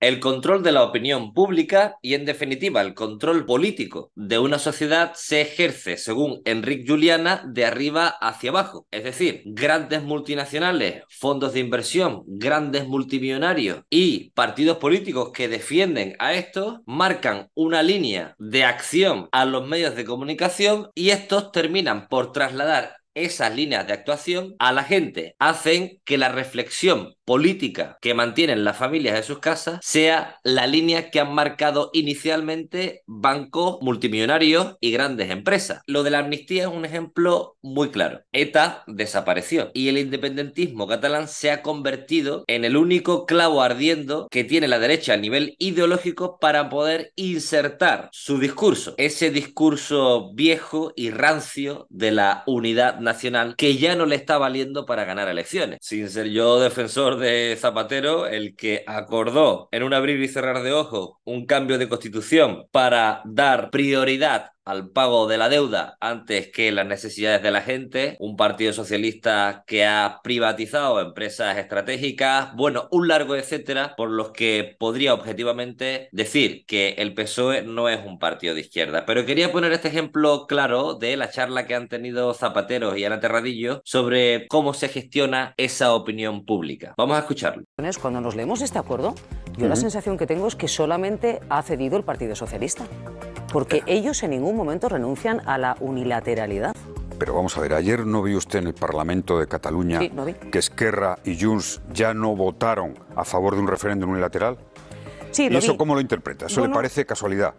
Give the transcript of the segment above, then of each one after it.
El control de la opinión pública y, en definitiva, el control político de una sociedad se ejerce, según Enric Juliana, de arriba hacia abajo. Es decir, grandes multinacionales, fondos de inversión, grandes multimillonarios y partidos políticos que defienden a estos marcan una línea de acción a los medios de comunicación y estos terminan por trasladar esas líneas de actuación a la gente, hacen que la reflexión política que mantienen las familias de sus casas sea la línea que han marcado inicialmente bancos multimillonarios y grandes empresas. Lo de la amnistía es un ejemplo muy claro. ETA desapareció y el independentismo catalán se ha convertido en el único clavo ardiendo que tiene la derecha a nivel ideológico para poder insertar su discurso, ese discurso viejo y rancio de la unidad nacional que ya no le está valiendo para ganar elecciones. Sin ser yo defensor de Zapatero, el que acordó en un abrir y cerrar de ojos un cambio de constitución para dar prioridad al pago de la deuda antes que las necesidades de la gente, un partido socialista que ha privatizado empresas estratégicas, bueno, un largo etcétera, por los que podría objetivamente decir que el PSOE no es un partido de izquierda. Pero quería poner este ejemplo claro de la charla que han tenido Zapatero y Ana Terradillo sobre cómo se gestiona esa opinión pública. Vamos a escucharlo. Cuando nos leemos este acuerdo, yo la sensación que tengo es que solamente ha cedido el Partido Socialista, porque ellos en ningún momento renuncian a la unilateralidad. Pero vamos a ver, ayer no vio usted en el Parlamento de Cataluña que Esquerra y Junts ya no votaron a favor de un referéndum unilateral. Sí, ¿Y eso cómo lo interpreta? ¿Eso le parece casualidad?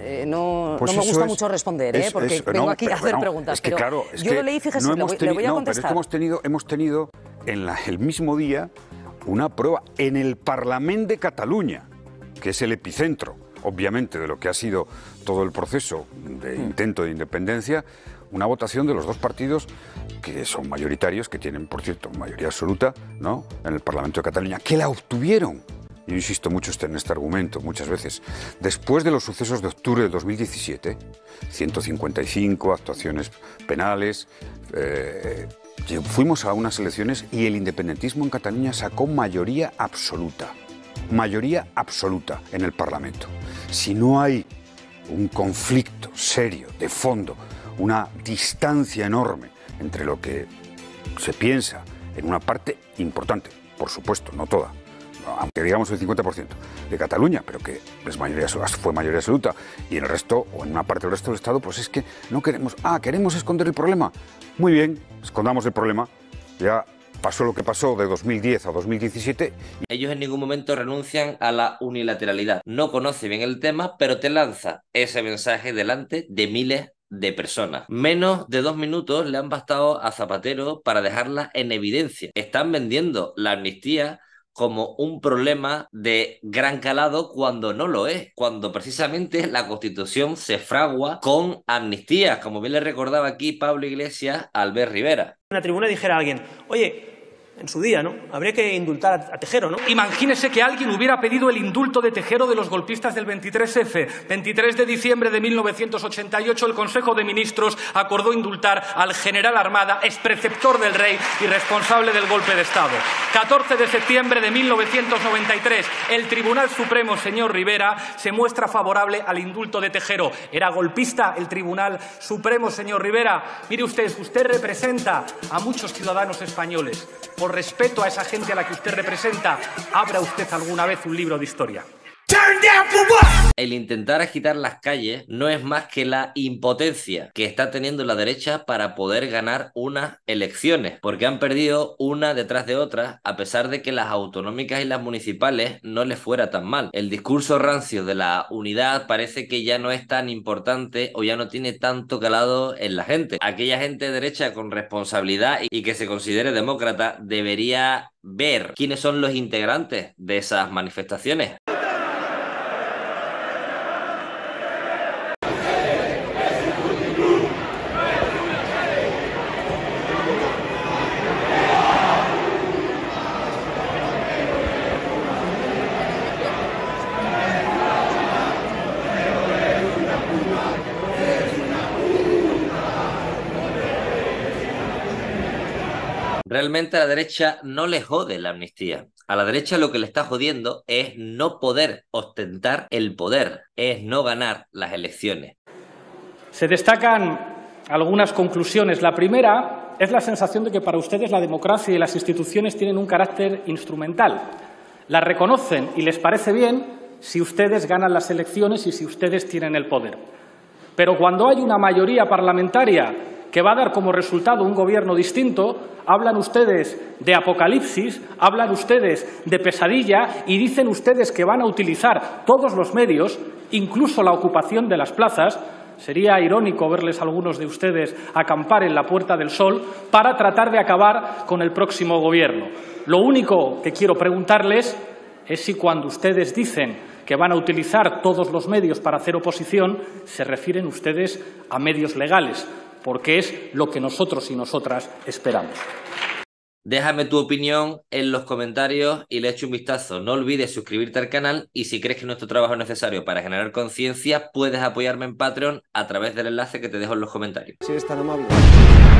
No me gusta mucho responder, porque vengo aquí a hacer preguntas. Es que claro, es yo que lo leí, fíjese, no le voy a contestar. Pero es que hemos tenido en el mismo día una prueba en el Parlament de Cataluña, que es el epicentro, obviamente, de lo que ha sido todo el proceso de intento de independencia, una votación de los dos partidos que son mayoritarios, que tienen, por cierto, mayoría absoluta, ¿no?, en el Parlamento de Cataluña, que la obtuvieron. Yo insisto mucho en este argumento, muchas veces. Después de los sucesos de octubre de 2017, 155 actuaciones penales, fuimos a unas elecciones y el independentismo en Cataluña sacó mayoría absoluta en el Parlamento. Si no hay un conflicto serio, de fondo, una distancia enorme entre lo que se piensa en una parte importante, por supuesto, no toda, aunque digamos el 50% de Cataluña, pero que es fue mayoría absoluta, y en el resto, o en una parte del resto del Estado, pues es que no queremos, queremos esconder el problema. Muy bien, escondamos el problema, ya pasó lo que pasó de 2010 a 2017. Ellos en ningún momento renuncian a la unilateralidad. No conoce bien el tema, pero te lanza ese mensaje delante de miles de personas. Menos de 2 minutos le han bastado a Zapatero para dejarla en evidencia. Están vendiendo la amnistía como un problema de gran calado cuando no lo es, cuando precisamente la Constitución se fragua con amnistías, como bien le recordaba aquí Pablo Iglesias a Albert Rivera. En la tribuna dijera alguien, oye, en su día, ¿no?, habría que indultar a Tejero, ¿no? Imagínese que alguien hubiera pedido el indulto de Tejero de los golpistas del 23F. 23 de diciembre de 1988, el Consejo de Ministros acordó indultar al general Armada, expreceptor del rey y responsable del golpe de Estado. 14 de septiembre de 1993, el Tribunal Supremo, señor Rivera, se muestra favorable al indulto de Tejero. ¿Era golpista el Tribunal Supremo, señor Rivera? Mire usted representa a muchos ciudadanos españoles. Por respeto a esa gente a la que usted representa, abra usted alguna vez un libro de historia. El intentar agitar las calles no es más que la impotencia que está teniendo la derecha para poder ganar unas elecciones, porque han perdido una detrás de otra, a pesar de que las autonómicas y las municipales no les fuera tan mal. El discurso rancio de la unidad parece que ya no es tan importante o ya no tiene tanto calado en la gente. Aquella gente de derecha con responsabilidad y que se considere demócrata debería ver quiénes son los integrantes de esas manifestaciones. Realmente a la derecha no le jode la amnistía. A la derecha lo que le está jodiendo es no poder ostentar el poder, es no ganar las elecciones. Se destacan algunas conclusiones. La primera es la sensación de que para ustedes la democracia y las instituciones tienen un carácter instrumental. Las reconocen y les parece bien si ustedes ganan las elecciones y si ustedes tienen el poder. Pero cuando hay una mayoría parlamentaria que va a dar como resultado un gobierno distinto, hablan ustedes de apocalipsis, hablan ustedes de pesadilla y dicen ustedes que van a utilizar todos los medios, incluso la ocupación de las plazas. Sería irónico verles a algunos de ustedes acampar en la Puerta del Sol para tratar de acabar con el próximo gobierno. Lo único que quiero preguntarles es si cuando ustedes dicen que van a utilizar todos los medios para hacer oposición, se refieren ustedes a medios legales, porque es lo que nosotros y nosotras esperamos. Déjame tu opinión en los comentarios y le echo un vistazo. No olvides suscribirte al canal y si crees que nuestro trabajo es necesario para generar conciencia, puedes apoyarme en Patreon a través del enlace que te dejo en los comentarios. Si eres tan amable.